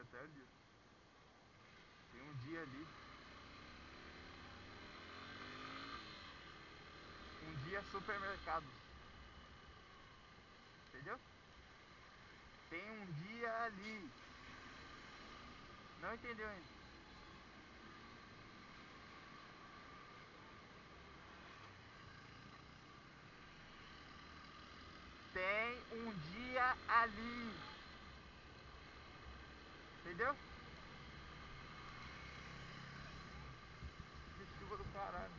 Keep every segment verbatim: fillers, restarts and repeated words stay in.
até ali. Tem um dia ali. Um dia supermercados. Entendeu? Tem um dia ali. Não entendeu ainda? Tem um dia ali. Entendeu? Que chuva do caralho.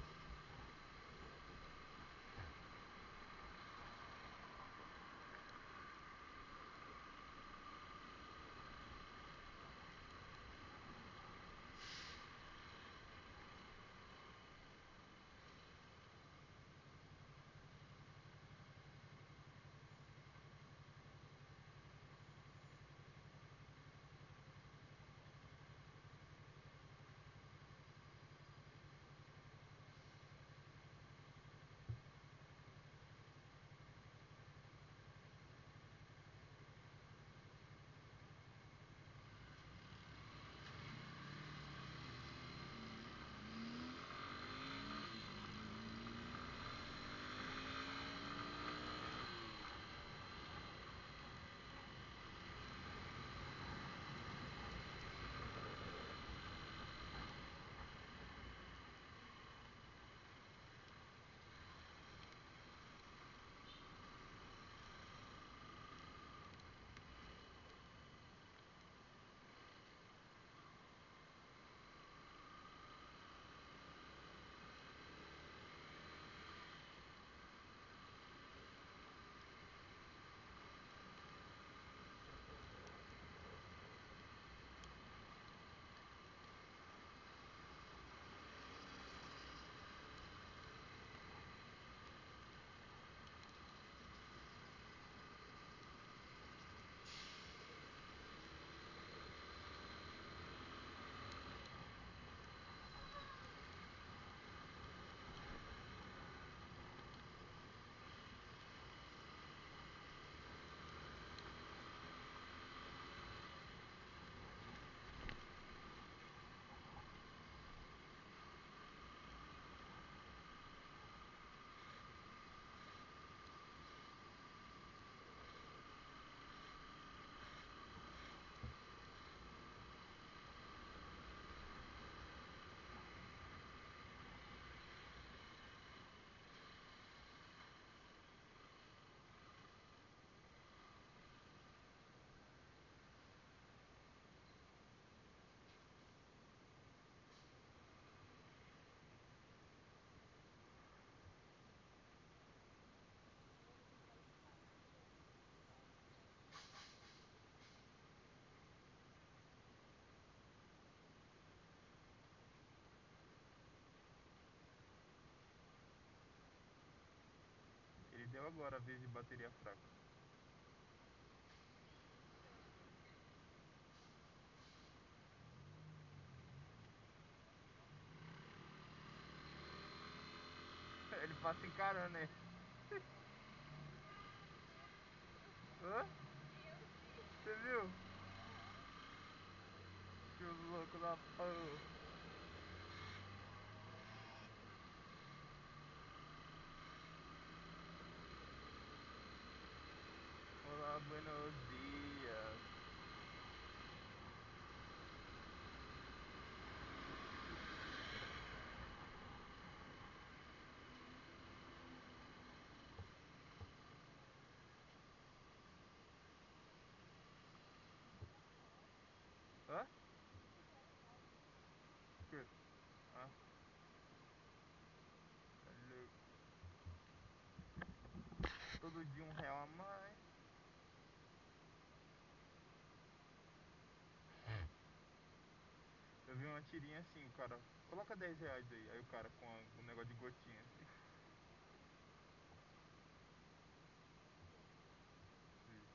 Ele deu agora a vez de bateria fraca. Ele passa encarando aí. Hã? Você viu? Que os loucos da porra. Olá, buenos dias. Hã? O quê? Ah, valeu. Todo dia um real a mais. Eu vi uma tirinha assim, o cara, coloca dez reais aí. Aí o cara com a- o negócio de gotinha assim. Vi.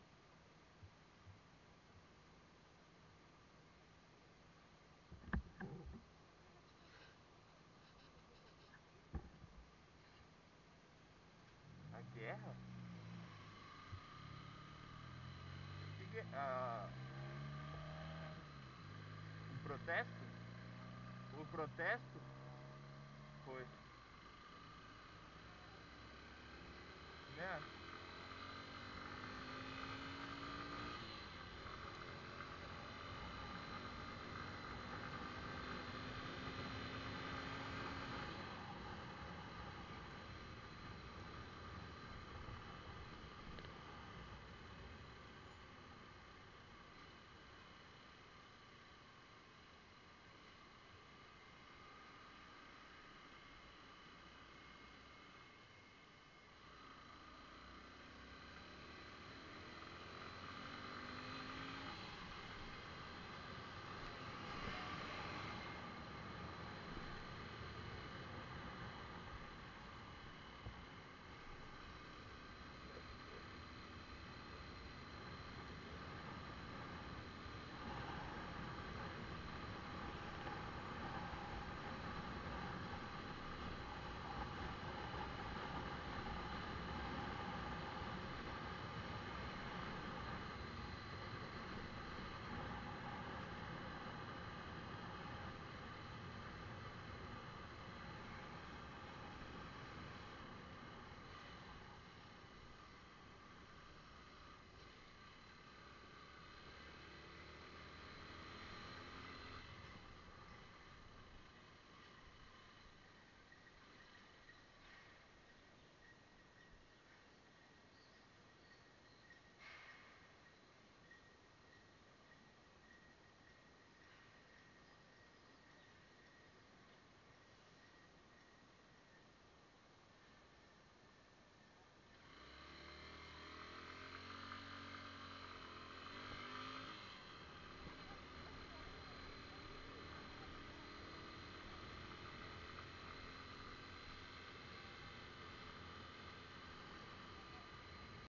A guerra? Que guerra? protesto? O protesto foi, né?